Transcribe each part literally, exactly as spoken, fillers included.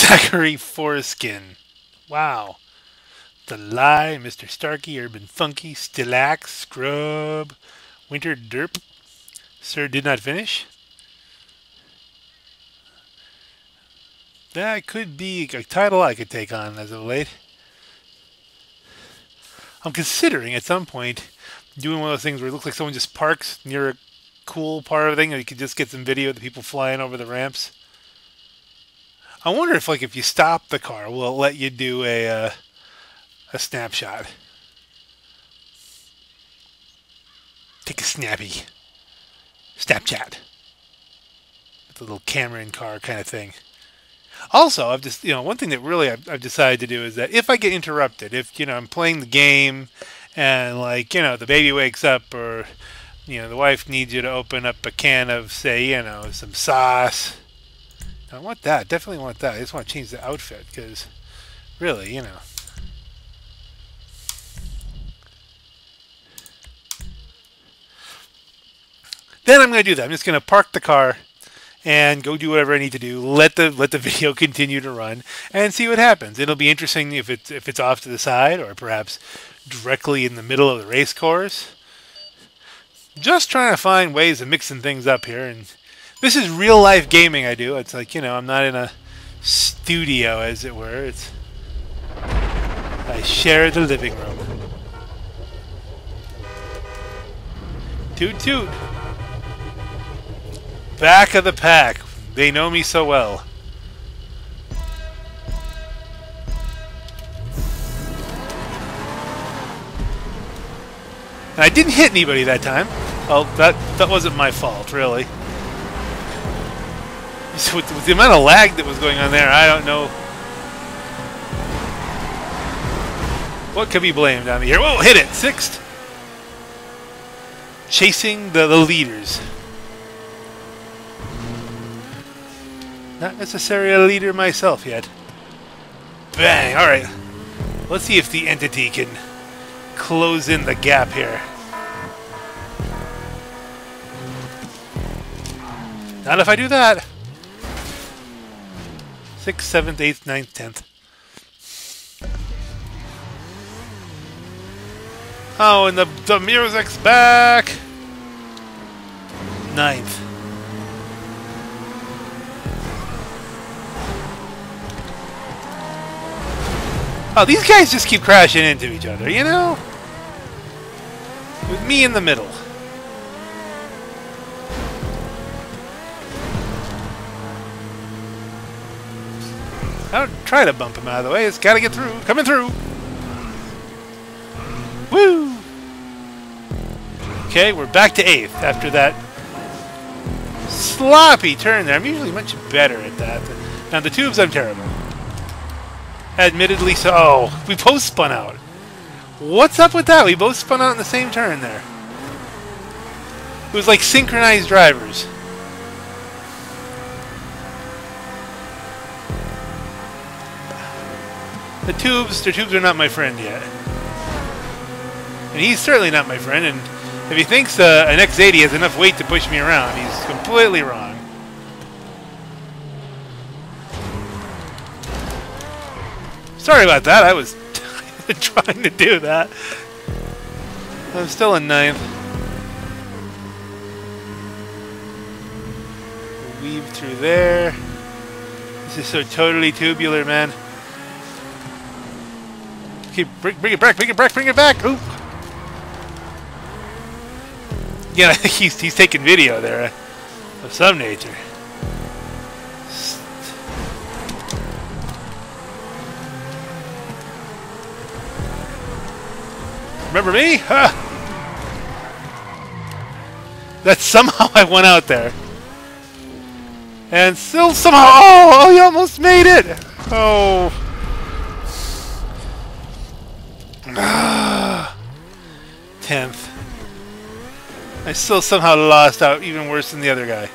Zachary Foreskin. Wow. The Lie, Mister Starkey, Urban Funky, Stillax, Scrub, Winter Derp. Sir did not finish. That could be a title I could take on as of late. I'm considering at some point doing one of those things where it looks like someone just parks near a cool part of the thing, and you could just get some video of the people flying over the ramps. I wonder if, like, if you stop the car, will it let you do a uh, a snapshot? Take a snappy Snapchat with a little camera in car kind of thing. Also, I've just, you know, one thing that really I've, I've decided to do is that if I get interrupted, if, you know, I'm playing the game and, like, you know, the baby wakes up, or, you know, the wife needs you to open up a can of, say, you know, some sauce. I want that. Definitely want that. I just want to change the outfit because, really, you know. Then I'm going to do that. I'm just going to park the car and go do whatever I need to do. Let the let the video continue to run and see what happens. It'll be interesting if it's if it's off to the side or perhaps directly in the middle of the race course. Just trying to find ways of mixing things up here. And this is real life gaming I do. It's like, you know, I'm not in a studio, as it were. It's I share the living room. Toot toot. Back of the pack. They know me so well. And I didn't hit anybody that time. Well, that that wasn't my fault, really. So with, with the amount of lag that was going on there, I don't know what could be blamed on me here. Whoa, hit it! Sixth! Chasing the, the leaders. Not necessarily a leader myself yet. Bang! Alright. Let's see if the entity can close in the gap here. Not if I do that. Sixth, seventh, eighth, ninth, tenth. Oh, and the, the music's back! Ninth. Oh, these guys just keep crashing into each other, you know? With me in the middle. I don't try to bump him out of the way. It's got to get through. Coming through. Woo! Okay, we're back to eighth after that sloppy turn there. I'm usually much better at that. Now, the tubes, I'm terrible. Admittedly so. Oh, we both spun out. What's up with that? We both spun out in the same turn there. It was like synchronized drivers. The tubes, the tubes are not my friend yet. And he's certainly not my friend, and if he thinks uh, an X eighty has enough weight to push me around, he's completely wrong. Sorry about that, I was trying to do that. I'm still in ninth. Weave through there. This is so totally tubular, man. Keep bring, bring it back, bring it back, bring it back. Oop. Yeah, I think he's he's taking video there uh, of some nature. Remember me? Huh. That somehow I went out there. And still somehow... Oh, oh, you almost made it! Oh. tenth. I still somehow lost out, even worse than the other guy.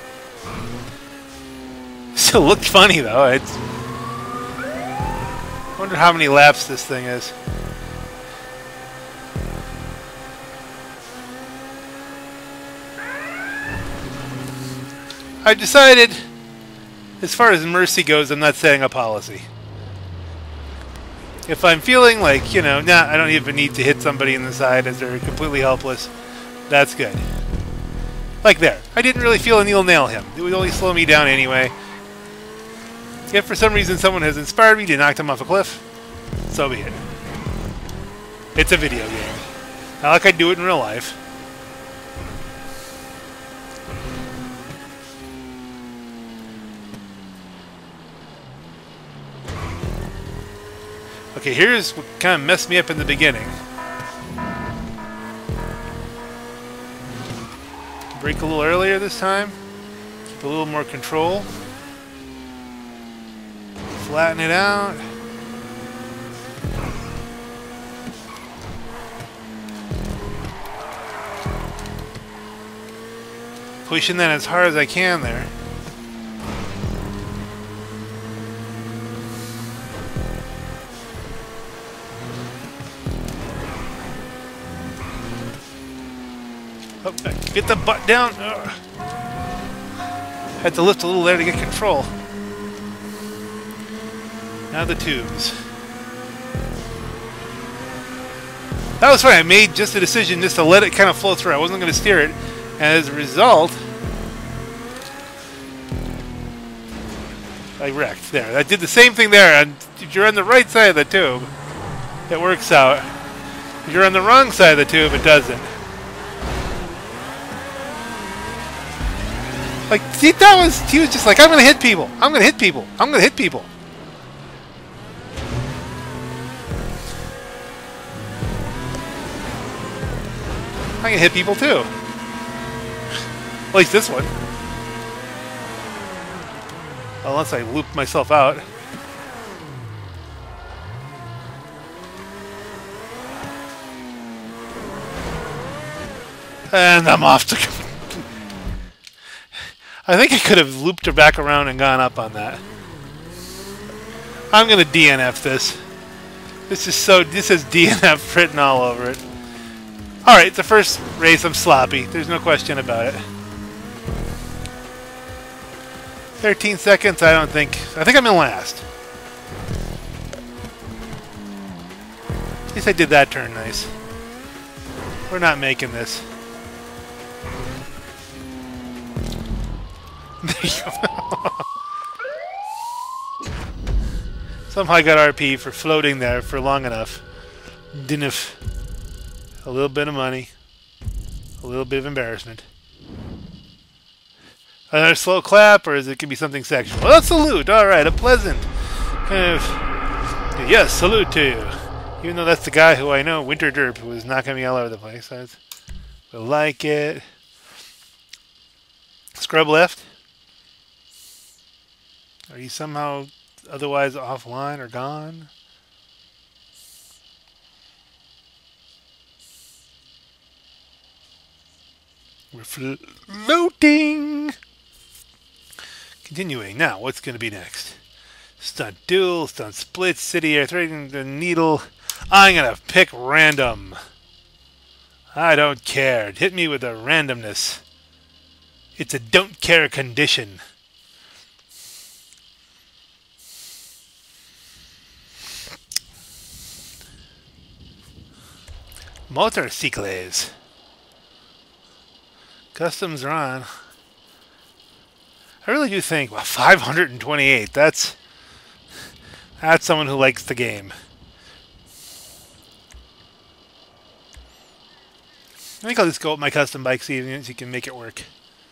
Still looked funny, though. It's... I wonder how many laps this thing is. I decided as far as mercy goes, I'm not setting a policy. If I'm feeling like, you know, nah, I don't even need to hit somebody in the side as they're completely helpless, that's good. Like there. I didn't really feel a needle nail him. It would only slow me down anyway. If for some reason someone has inspired me to knock them off a cliff, so be it. It's a video game. Not like I do it in real life. Okay, here's what kind of messed me up in the beginning. Brake a little earlier this time. Keep a little more control. Flatten it out. Pushing that as hard as I can there. Oh, get the butt down. Ugh. Had to lift a little there to get control. Now the tubes. That was fine. I made just a decision just to let it kind of flow through. I wasn't going to steer it. And as a result, I wrecked. There. I did the same thing there. And if you're on the right side of the tube, it works out. If you're on the wrong side of the tube, it doesn't. Like, see, that was, he was just like, I'm going to hit people. I'm going to hit people. I'm going to hit people. I can hit people too. At least this one. Unless I loop myself out. And I'm off to... I think I could have looped her back around and gone up on that. I'm going to D N F this. This is so... This is D N F written all over it. Alright, it's the first race. I'm sloppy. There's no question about it. thirteen seconds, I don't think... I think I'm in last. At least I did that turn nice. We're not making this. There you go. Somehow I got R P for floating there for long enough. Didn't have a little bit of money. A little bit of embarrassment. Another slow clap, or is it could be something sexual? Oh, salute! Alright, a pleasant kind of... Yes, salute to you. Even though that's the guy who I know, Winter Derp, who was knocking me all over the place. I like it. Scrub left. Are you somehow otherwise offline or gone? We're floating! Continuing. Now, what's going to be next? Stunt duel, stunt split, city air, threading the needle. I'm going to pick random. I don't care. Hit me with a randomness. It's a don't care condition. Motorcycles. Customs are on. I really do think, well, five hundred twenty-eight. That's that's someone who likes the game. I think I'll just go with my custom bike, see if you can make it work.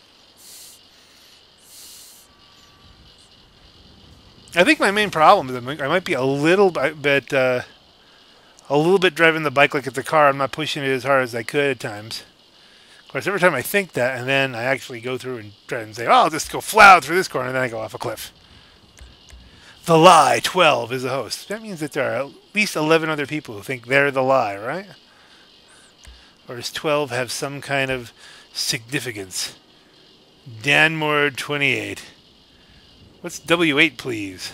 I think my main problem is I might be a little bit, uh, a little bit driving the bike like it's a car. I'm not pushing it as hard as I could at times. Of course, every time I think that, and then I actually go through and try and say, oh, I'll just go flat through this corner, and then I go off a cliff. The Lie twelve is the host. That means that there are at least eleven other people who think they're the Lie, right? Or does twelve have some kind of significance? Danmore twenty-eight. What's W eight, please?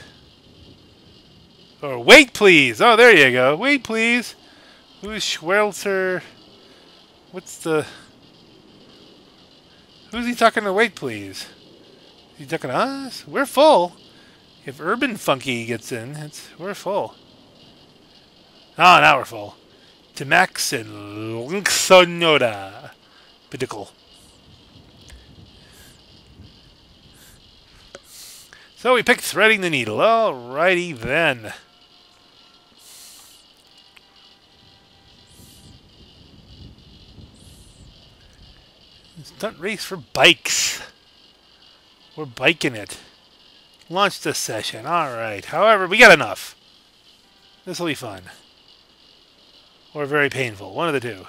Or wait, please. Oh, there you go. Wait, please. Who's Schwelzer? What's the... Who's he talking to wait, please? He's ducking us? We're full. If Urban Funky gets in, it's we're full. Ah, oh, now we're full. Timax and Linksonota. Pedicle. So we picked Threading the Needle. Alrighty then. Stunt race for bikes. We're biking it. Launch the session. Alright. However, we got enough. This will be fun. Or very painful. One of the two.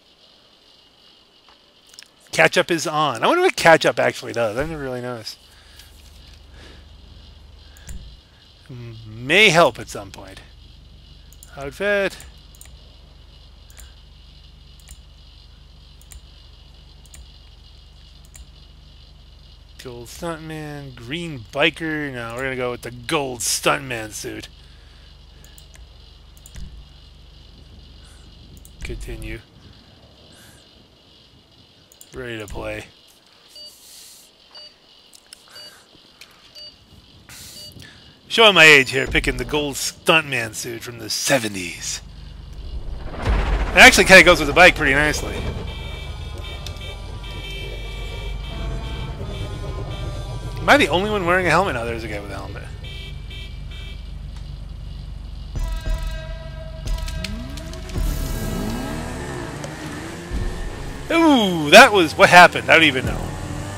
Catch up is on. I wonder what catch up actually does. I've never really noticed. May help at some point. Outfit. Gold stuntman, green biker. No, we're gonna go with the gold stuntman suit. Continue. Ready to play. Showing my age here, picking the gold stuntman suit from the seventies. It actually kind of goes with the bike pretty nicely. Am I the only one wearing a helmet? No, there's a guy with a helmet. Ooh, that was what happened. I don't even know.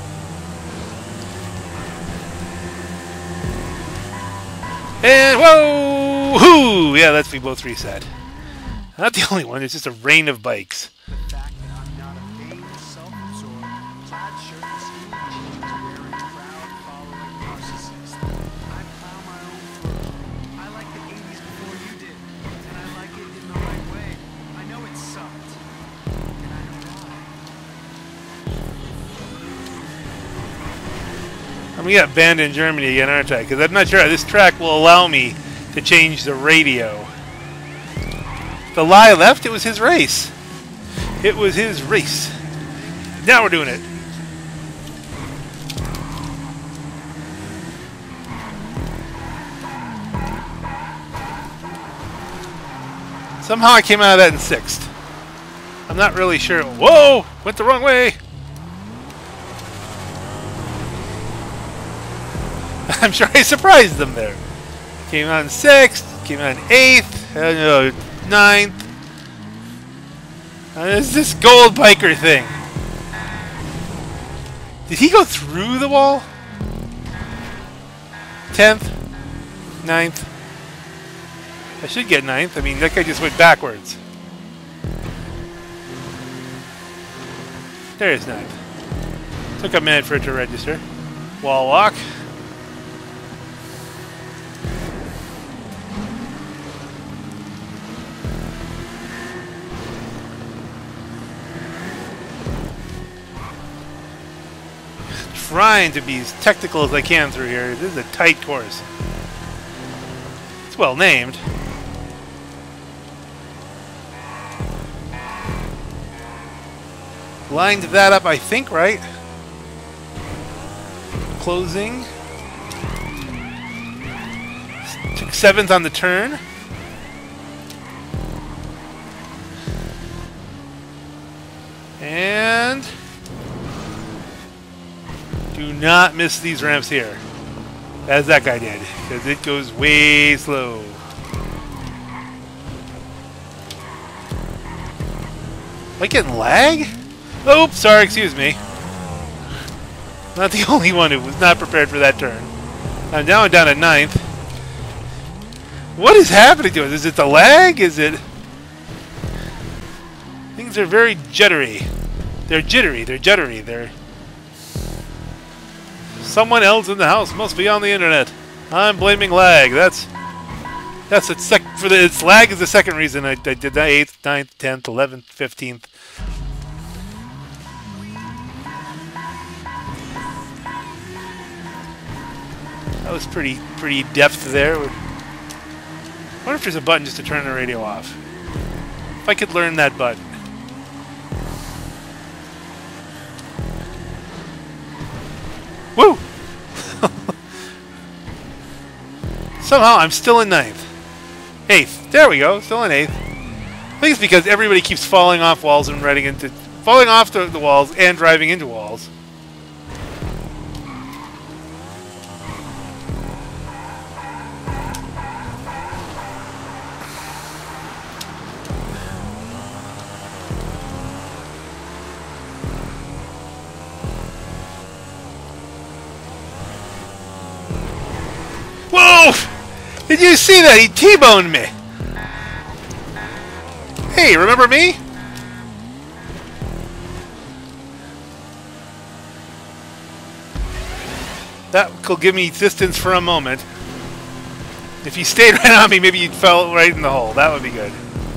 And whoa! Hoo! Yeah, let's be both reset. Not the only one, it's just a rain of bikes. I'm gonna get banned in Germany again, aren't I? Because I'm not sure this track will allow me to change the radio. The lie left, it was his race. It was his race. Now we're doing it. Somehow I came out of that in sixth. I'm not really sure. Whoa! Went the wrong way. I'm sure I surprised them there. Came out in sixth, came out in eighth, uh, no, ninth. Uh, it's this gold biker thing. Did he go through the wall? Tenth, ninth. I should get ninth. I mean, that guy just went backwards. There's ninth. Took a minute for it to register. Wall walk. Trying to be as technical as I can through here. This is a tight course. It's well named. Lined that up, I think, right? Closing. Took seventh on the turn. And do not miss these ramps here, as that guy did, because it goes way slow. Am I getting lag? Oops, sorry, excuse me. Not the only one who was not prepared for that turn. I'm now down at ninth. What is happening to us? Is it the lag? Is it... Things are very jittery. They're jittery, they're jittery, they're... Someone else in the house must be on the internet. I'm blaming lag. That's that's it. Sec for the it's lag is the second reason I, I did that. Eighth, ninth, tenth, eleventh, fifteenth. That was pretty pretty depth there. I wonder if there's a button just to turn the radio off. If I could learn that button. Woo! Somehow I'm still in ninth. Eighth. There we go. Still in eighth. I think it's because everybody keeps falling off walls and running into... Falling off the, the walls and driving into walls. Whoa! Did you see that? He T-boned me. Hey, remember me? That could give me distance for a moment. If he stayed right on me, maybe he fell right in the hole. That would be good.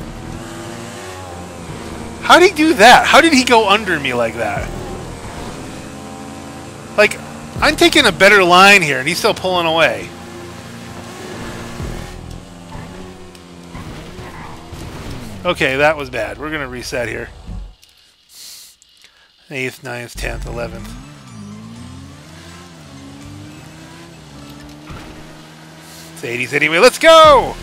How did he do that? How did he go under me like that? Like, I'm taking a better line here, and he's still pulling away. Okay, that was bad. We're going to reset here. eighth, ninth, tenth, eleventh. It's eighties anyway. Let's go!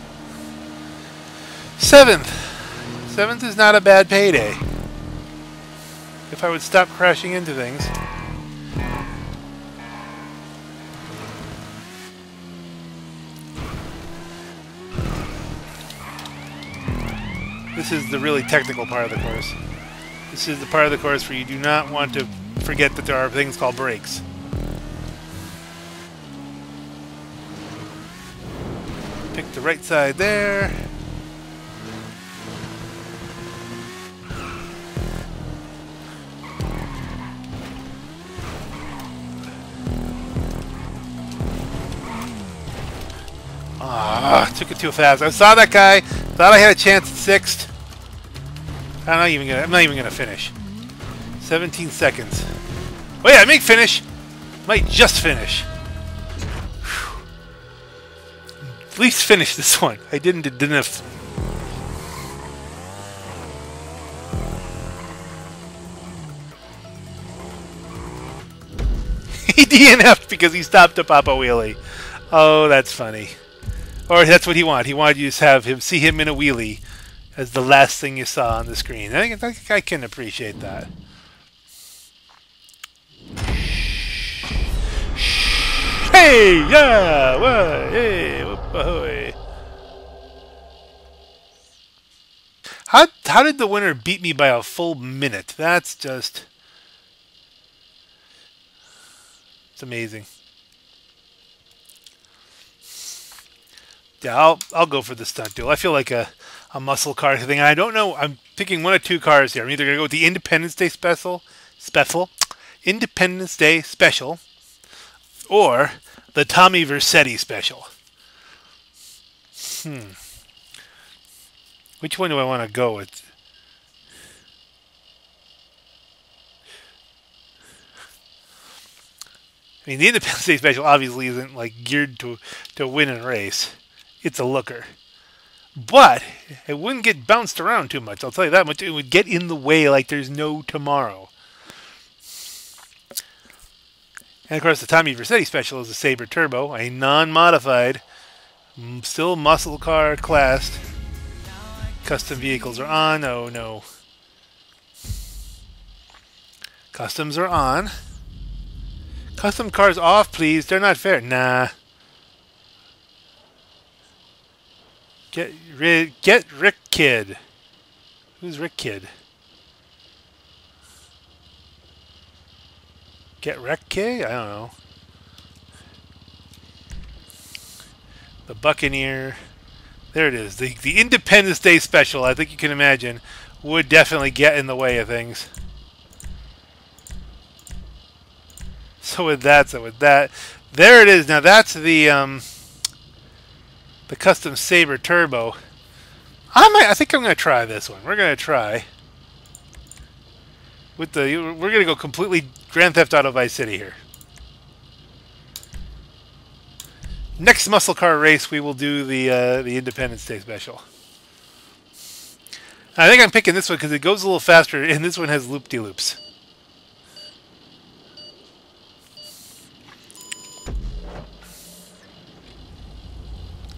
seventh. seventh is not a bad payday. If I would stop crashing into things. This is the really technical part of the course. This is the part of the course where you do not want to forget that there are things called brakes. Pick the right side there. Ah, took it too fast. I saw that guy. Thought I had a chance at sixth. I'm not even gonna. I'm not even gonna finish. seventeen seconds. Oh yeah, I may finish. Might just finish. Whew. At least finish this one. I didn't. Didn't have. He D N F'd because he stopped to pop a wheelie. Oh, that's funny. Or that's what he wanted. He wanted you to have him see him in a wheelie as the last thing you saw on the screen. I think, I think I can appreciate that. Hey, yeah, whoa, hey, whoop, ahoy. How how did the winner beat me by a full minute? That's just, it's amazing. Yeah, I'll I'll go for the stunt duel. I feel like a, a muscle car thing. I don't know. I'm picking one of two cars here. I'm either gonna go with the Independence Day Special, Special, Independence Day Special, or the Tommy Vercetti Special. Hmm. Which one do I want to go with? I mean, the Independence Day Special obviously isn't like geared to to win a race. It's a looker. But it wouldn't get bounced around too much. I'll tell you that much. It would get in the way like there's no tomorrow. And of course, the Tommy Vercetti Special is a Sabre Turbo, a non-modified, still muscle car classed. Custom vehicles are on. Oh no. Customs are on. Custom cars off, please. They're not fair. Nah. Get rid. Get Rick Kid. Who's Rick Kid? Get Rick Kid? I don't know. The Buccaneer. There it is. The the Independence Day Special. I think you can imagine would definitely get in the way of things. So with that, so with that, there it is. Now that's the um. The custom Saber Turbo. I might. I think I'm going to try this one. We're going to try with the. We're going to go completely Grand Theft Auto Vice City here. Next muscle car race, we will do the uh, the Independence Day Special. I think I'm picking this one because it goes a little faster, and this one has loop-de-loops.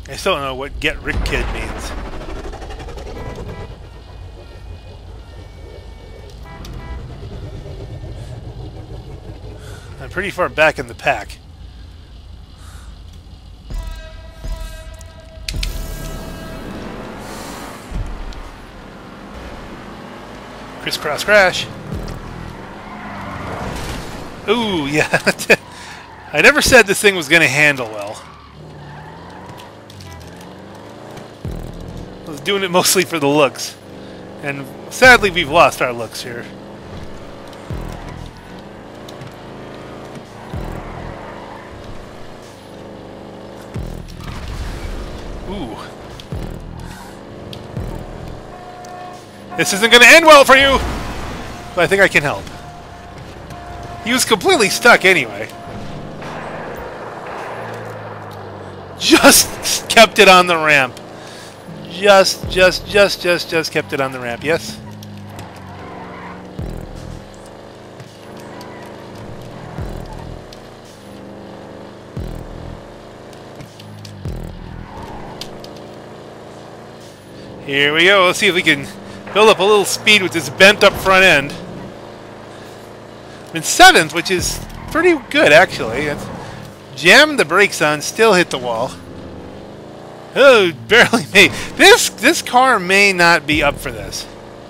I still don't know what "get Rick Kid" means. I'm pretty far back in the pack. Crisscross crash. Ooh, yeah. I never said this thing was going to handle well. I was doing it mostly for the looks. And sadly, we've lost our looks here. Ooh. This isn't going to end well for you! But I think I can help. He was completely stuck anyway. Just kept it on the ramp. Just, just, just, just, just kept it on the ramp. Yes? Here we go. Let's see if we can build up a little speed with this bent up front end. I'm in seventh, which is pretty good, actually. It's jammed the brakes on, still hit the wall. Oh, barely made. This this car may not be up for this.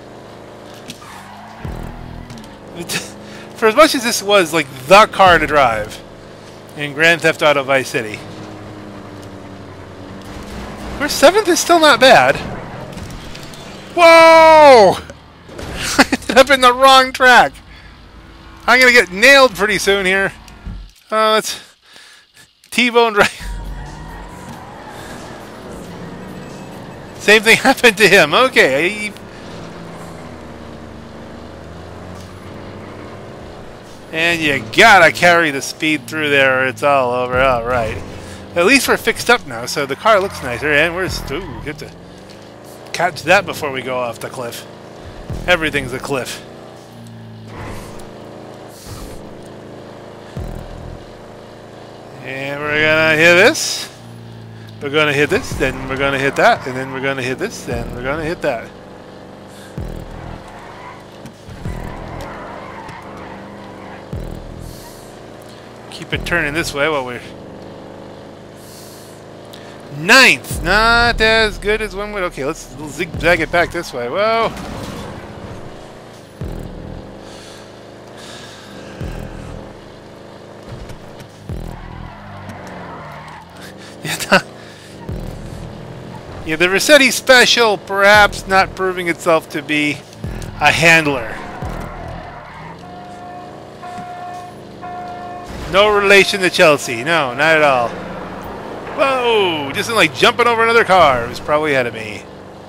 For as much as this was like the car to drive in Grand Theft Auto Vice City, where seventh is still not bad. Whoa! I ended up in the wrong track. I'm gonna get nailed pretty soon here. Oh, it's T-boned right. Same thing happened to him. Okay. And you gotta carry the speed through there or it's all over. All right. At least we're fixed up now, so the car looks nicer. And we're... Ooh, we have to catch that before we go off the cliff. Everything's a cliff. And we're gonna hit this. We're gonna hit this, then we're gonna hit that, and then we're gonna hit this, then we're gonna hit that. Keep it turning this way while we're... Ninth! Not as good as one would... Okay, let's zigzag it back this way. Whoa! Yeah, the Vercetti Special perhaps not proving itself to be a handler. No relation to Chelsea. No, not at all. Whoa! Just like jumping over another car. It was probably ahead of me.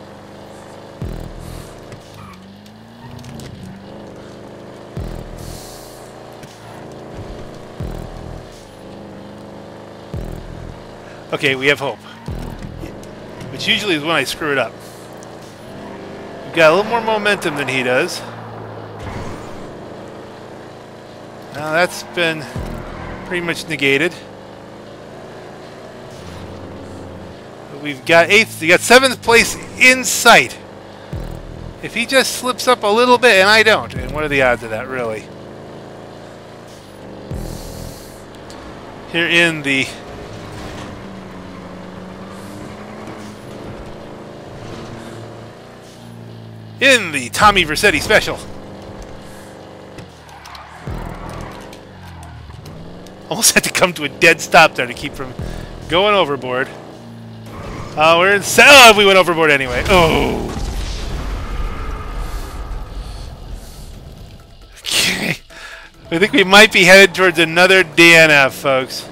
Okay, we have hope. Which usually is when I screw it up. We've got a little more momentum than he does. Now that's been pretty much negated. But we've got eighth, we got seventh place in sight. If he just slips up a little bit and I don't, and what are the odds of that, really? Here in the in the Tommy Vercetti Special. Almost had to come to a dead stop there to keep from going overboard. Oh, we're in... Oh, we went overboard anyway. Oh. Okay. I think we might be headed towards another D N F, folks.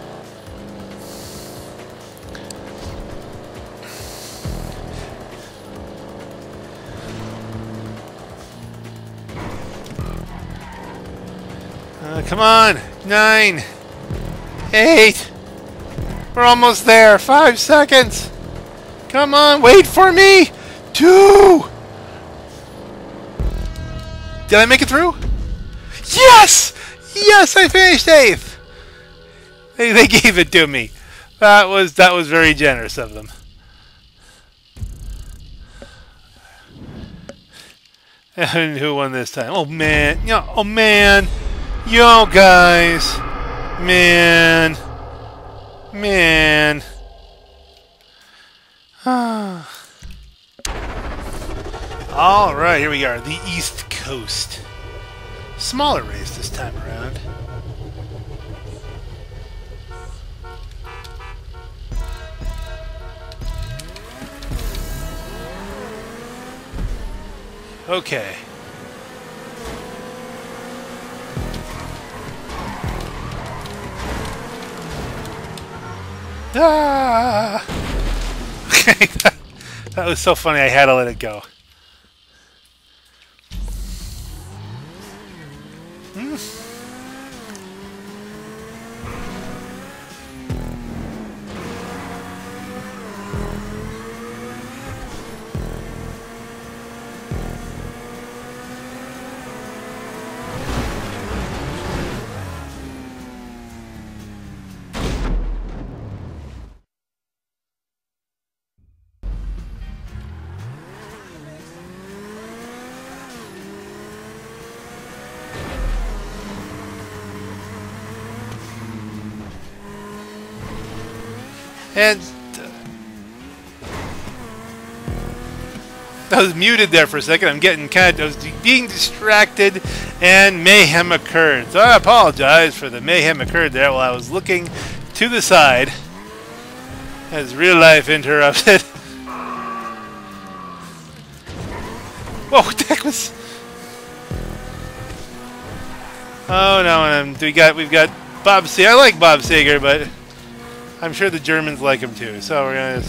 Uh, come on. Nine. Eight. We're almost there. Five seconds. Come on. Wait for me. Two. Did I make it through? Yes! Yes, I finished eighth. They, they gave it to me. That was that was very generous of them. And who won this time? Oh man, yo, oh man, yo guys, man, man. All right, here we are, the East Coast. Smaller race this time around. Okay. Ah! Okay, that, that was so funny. I had to let it go. Hmm. And uh, I was muted there for a second. I'm getting kind of, I was being distracted, and mayhem occurred. So I apologize for the mayhem occurred there while I was looking to the side as real life interrupted. Whoa, what the heck was? Oh no, and we got we've got Bob Sager. I like Bob Sager, but I'm sure the Germans like him too, so we're gonna...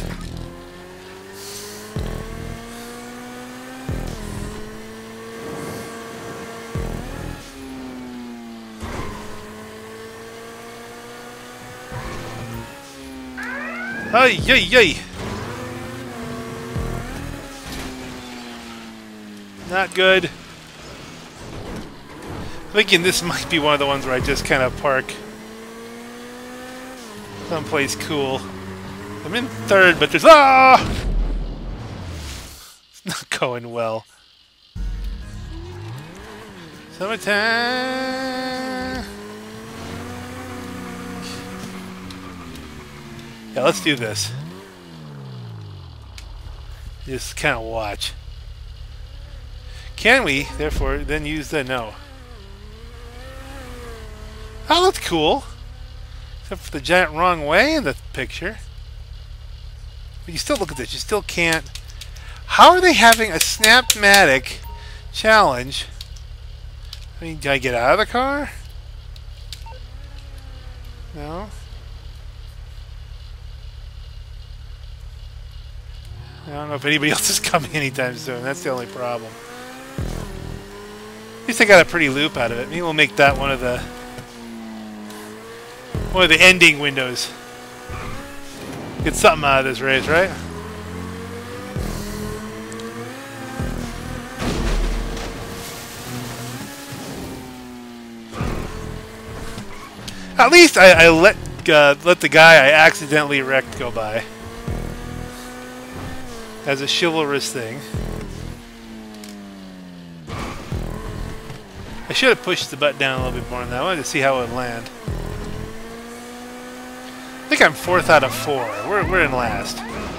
Ay, yay, yay! Not good. Thinking this might be one of the ones where I just kind of park someplace cool. I'm in third, but there's... Ah! It's not going well. Summertime! Yeah, let's do this. Just kind of watch. Can we, therefore, then use the no? Oh, that's cool. Except for the giant wrong way in the picture. But you still look at this, you still can't... How are they having a Snapmatic challenge? I mean, do I get out of the car? No? I don't know if anybody else is coming anytime soon. That's the only problem. At least I got a pretty loop out of it. Maybe we'll make that one of the... One of the ending windows. Get something out of this race, right? At least I, I let uh, let the guy I accidentally wrecked go by. As a chivalrous thing. I should have pushed the button down a little bit more than that. I wanted to see how it would land. I think I'm fourth out of four. We're, we're in last.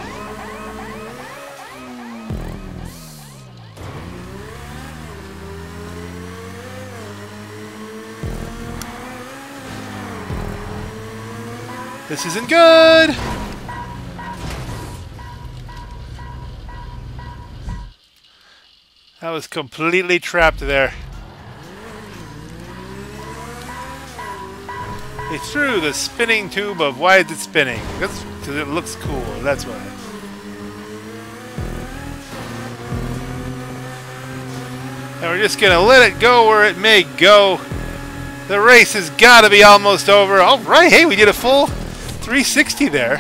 This isn't good! I was completely trapped there. They threw the spinning tube of why is it spinning? Because it looks cool, that's why. And we're just gonna let it go where it may go. The race has gotta be almost over. Alright, hey, we did a full three sixty there.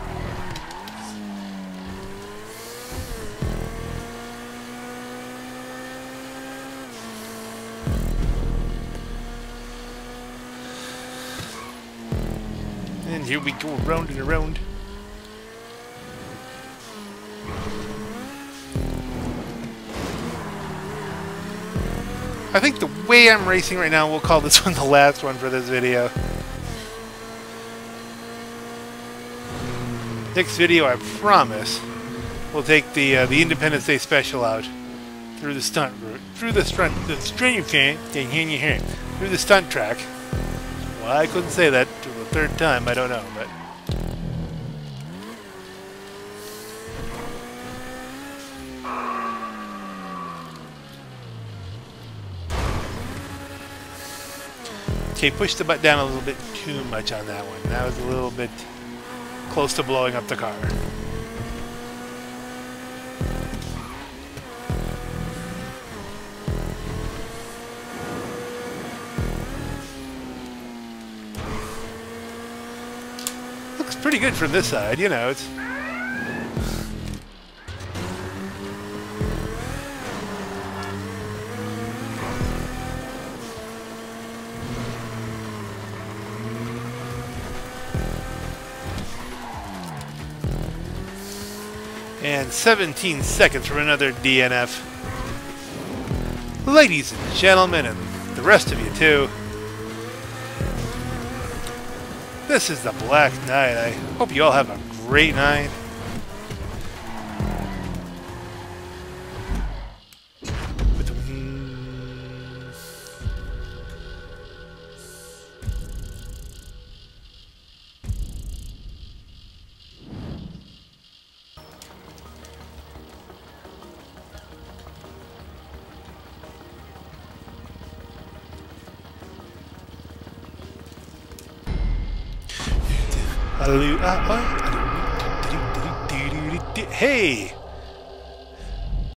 And here we go around and around. I think the way I'm racing right now, we'll call this one the last one for this video. Next video, I promise, we'll take the uh, the Independence Day Special out through the stunt route, through the stunt, the string thing, through the stunt track. Why I couldn't say that to the third time, I don't know, but. Okay, pushed the butt down a little bit too much on that one. That was a little bit close to blowing up the car. Looks pretty good from this side, you know, it's... And seventeen seconds from another D N F. Ladies and gentlemen, and the rest of you too, this is the Black Knight. I hope you all have a great night. Hey!